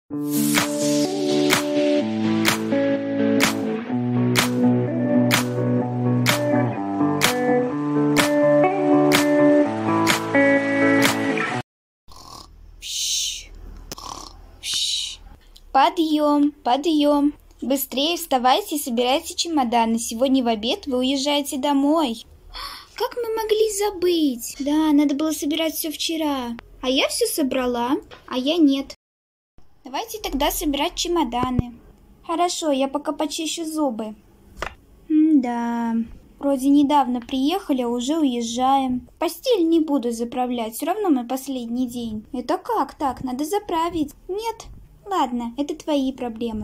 Подъем, подъем. Быстрее вставайте и собирайте чемоданы. Сегодня в обед вы уезжаете домой. Как мы могли забыть? Да, надо было собирать все вчера. А я все собрала, а я нет. Давайте тогда собирать чемоданы. Хорошо, я пока почищу зубы. Да, вроде недавно приехали, а уже уезжаем. Постель не буду заправлять, все равно мы последний день. Это как так? Надо заправить. Нет? Ладно, это твои проблемы.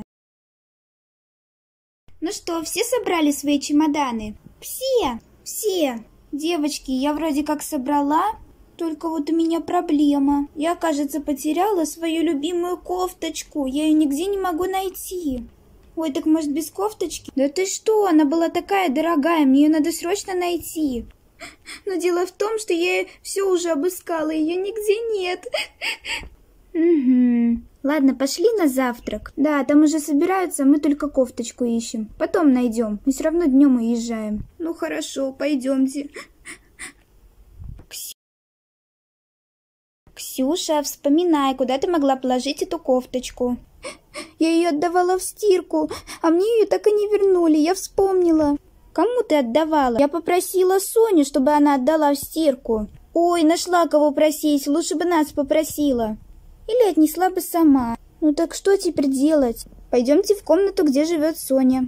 Ну что, все собрали свои чемоданы? Все. Девочки, я вроде как собрала, только вот у меня проблема. Я, кажется, потеряла свою любимую кофточку. Я ее нигде не могу найти. Ой, так может без кофточки? Да ты что, она была такая дорогая, мне ее надо срочно найти. Но дело в том, что я все уже обыскала, ее нигде нет. Угу. Ладно, пошли на завтрак. Да, там уже собираются, мы только кофточку ищем. Потом найдем, мы все равно днем уезжаем. Ну хорошо, пойдемте. Ксюша, вспоминай, куда ты могла положить эту кофточку. Я ее отдавала в стирку, а мне ее так и не вернули, я вспомнила. Кому ты отдавала? Я попросила Соню, чтобы она отдала в стирку. Ой, нашла кого просить, лучше бы нас попросила. Или отнесла бы сама. Ну так что теперь делать? Пойдемте в комнату, где живет Соня.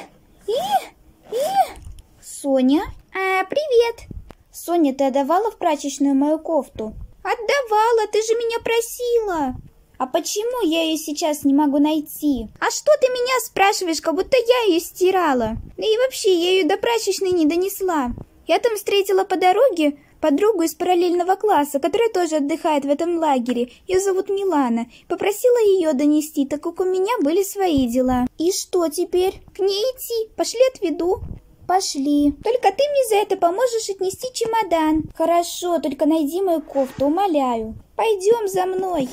Соня? Привет. Соня, ты отдавала в прачечную мою кофту? Отдавала, ты же меня просила. А почему я ее сейчас не могу найти? А что ты меня спрашиваешь, как будто я ее стирала? Да и вообще, я ее до прачечной не донесла. Я там встретила по дороге подругу из параллельного класса, которая тоже отдыхает в этом лагере. Ее зовут Милана. Попросила ее донести, так как у меня были свои дела. И что теперь? К ней идти? Пошли отведу. Пошли. Только ты мне за это поможешь отнести чемодан. Хорошо, только найди мою кофту, умоляю. Пойдем за мной.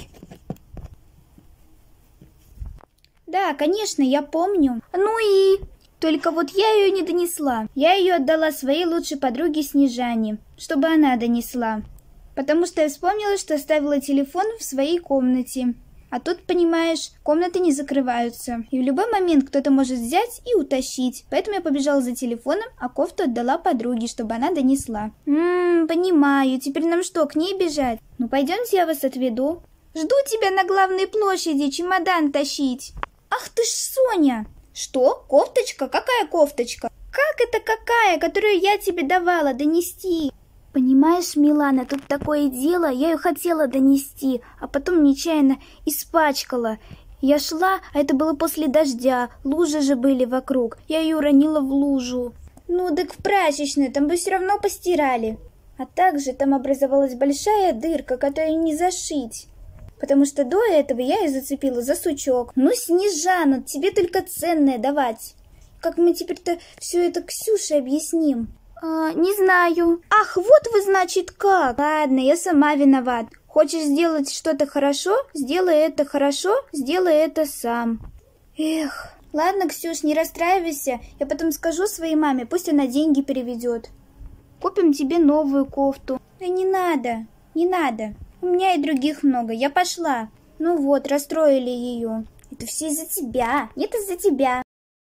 Да, конечно, я помню. Ну и... Только вот я ее не донесла. Я ее отдала своей лучшей подруге Снежане, чтобы она донесла. Потому что я вспомнила, что оставила телефон в своей комнате. А тут, понимаешь, комнаты не закрываются. И в любой момент кто-то может взять и утащить. Поэтому я побежала за телефоном, а кофту отдала подруге, чтобы она донесла. Понимаю. Теперь нам что, к ней бежать? Ну, пойдемте, я вас отведу. Жду тебя на главной площади чемодан тащить. Ах ты ж Соня! Что? Кофточка? Какая кофточка? Как это какая, которую я тебе давала донести? Понимаешь, Милана, тут такое дело, я ее хотела донести, а потом нечаянно испачкала. Я шла, а это было после дождя, лужи же были вокруг, я ее уронила в лужу. Ну, так в прачечную, там бы все равно постирали. А также там образовалась большая дырка, которую не зашить. Потому что до этого я ее зацепила за сучок. Ну, Снежана, тебе только ценное давать. Как мы теперь-то все это Ксюше объясним? Не знаю. Ах, вот вы, значит, как. Ладно, я сама виноват. Хочешь сделать что-то хорошо? Сделай это хорошо, сделай это сам. Эх. Ладно, Ксюш, не расстраивайся. Я потом скажу своей маме, пусть она деньги переведет. Купим тебе новую кофту. Да не надо, не надо. У меня и других много, я пошла. Ну вот, расстроили ее. Это все из-за тебя, нет, из-за тебя.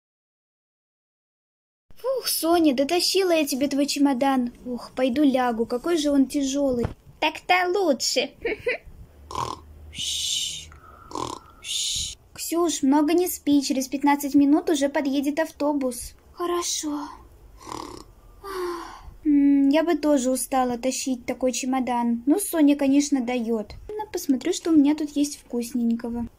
Фух, Соня, дотащила я тебе твой чемодан. Ух, пойду лягу, какой же он тяжелый. Так-то лучше. Ксюш, много не спи, через 15 минут уже подъедет автобус. Хорошо. Я бы тоже устала тащить такой чемодан. Ну, Соня, конечно, дает. Посмотрю, что у меня тут есть вкусненького.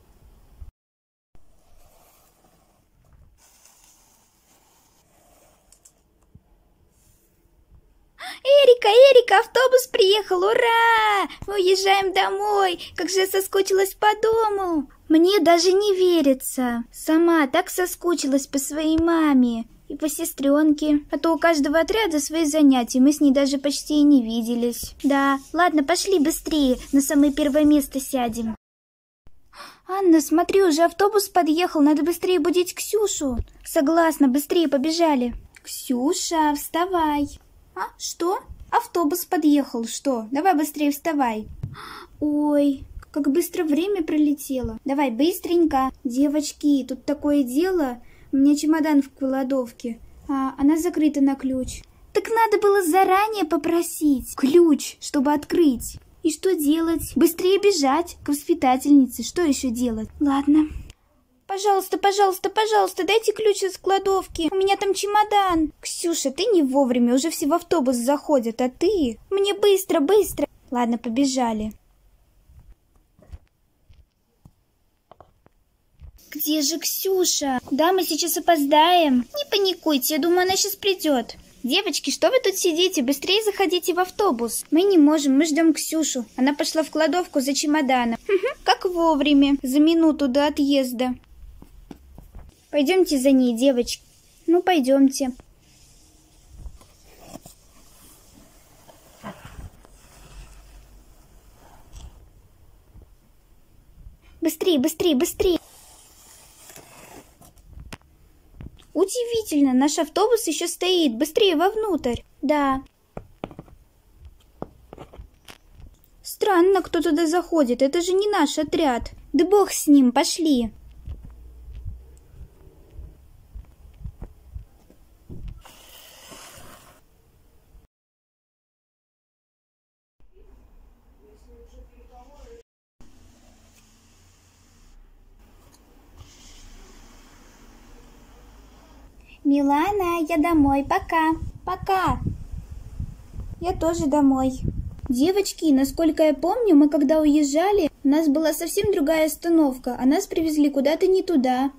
Эрика, автобус приехал, ура! Мы уезжаем домой, как же я соскучилась по дому. Мне даже не верится. Сама так соскучилась по своей маме. И по сестренке. А то у каждого отряда свои занятия, мы с ней даже почти и не виделись. Да, ладно, пошли быстрее, на самое первое место сядем. Анна, смотри, уже автобус подъехал, надо быстрее будить Ксюшу. Согласна, быстрее побежали. Ксюша, вставай. А, что? Автобус подъехал, что? Давай быстрее вставай. Ой, как быстро время пролетело. Давай быстренько. Девочки, тут такое дело. У меня чемодан в кладовке, а она закрыта на ключ. Так надо было заранее попросить ключ, чтобы открыть. И что делать? Быстрее бежать к воспитательнице. Что еще делать? Ладно. Пожалуйста, пожалуйста, пожалуйста, дайте ключ из кладовки. У меня там чемодан. Ксюша, ты не вовремя, уже все в автобус заходят, а ты? Мне быстро, быстро. Ладно, побежали. Где же Ксюша? Да, мы сейчас опоздаем. Не паникуйте, я думаю, она сейчас придет. Девочки, что вы тут сидите? Быстрее заходите в автобус. Мы не можем, мы ждем Ксюшу. Она пошла в кладовку за чемоданом. Как вовремя, за минуту до отъезда. Пойдемте за ней, девочки. Ну, пойдемте. Быстрее, быстрее, быстрее. Удивительно, наш автобус еще стоит. Быстрее вовнутрь. Да. Странно, кто туда заходит. Это же не наш отряд. Да бог с ним, пошли. Милана, я домой. Пока. Пока. Я тоже домой. Девочки, насколько я помню, мы когда уезжали, у нас была совсем другая остановка, а нас привезли куда-то не туда.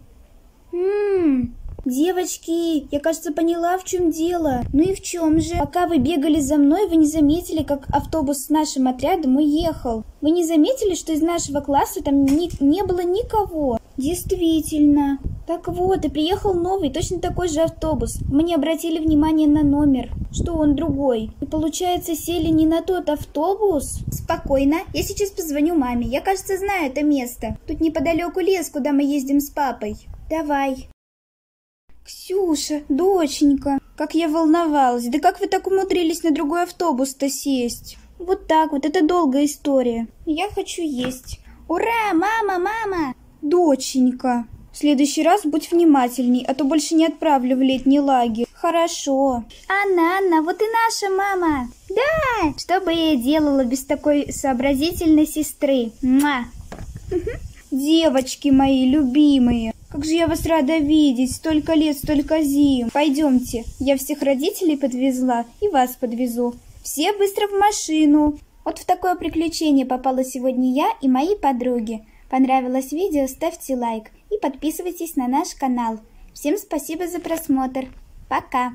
Девочки, я, кажется, поняла, в чем дело. Ну и в чем же? Пока вы бегали за мной, вы не заметили, как автобус с нашим отрядом уехал. Вы не заметили, что из нашего класса там не было никого? Действительно. Так вот, и приехал новый, точно такой же автобус. Мы не обратили внимания на номер, что он другой. И получается, сели не на тот автобус? Спокойно, я сейчас позвоню маме. Я, кажется, знаю это место. Тут неподалеку лес, куда мы ездим с папой. Давай. Ксюша, доченька, как я волновалась. Да как вы так умудрились на другой автобус-то сесть? Вот так вот, это долгая история. Я хочу есть. Ура, мама, мама! Доченька, в следующий раз будь внимательней, а то больше не отправлю в летний лагерь. Хорошо. Анна, вот и наша мама. Да, что бы я делала без такой сообразительной сестры? Муа. Девочки мои любимые, как же я вас рада видеть, столько лет, столько зим. Пойдемте, я всех родителей подвезла и вас подвезу. Все быстро в машину. Вот в такое приключение попала сегодня я и мои подруги. Понравилось видео, ставьте лайк и подписывайтесь на наш канал. Всем спасибо за просмотр. Пока.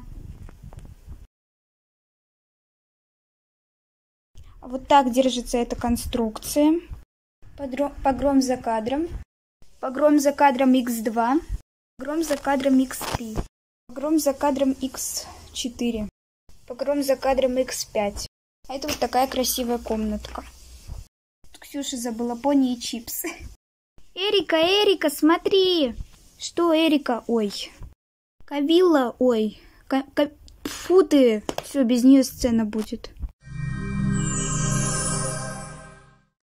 Вот так держится эта конструкция. Погром за кадром. Погром за кадром x2. Погром за кадром x3. Погром за кадром x4. Погром за кадром x5. А это вот такая красивая комнатка. Ксюша забыла пони и чипсы. Эрика, смотри! Что, Эрика? Ой. Кавилла, ой. Фу ты. Все, без нее сцена будет.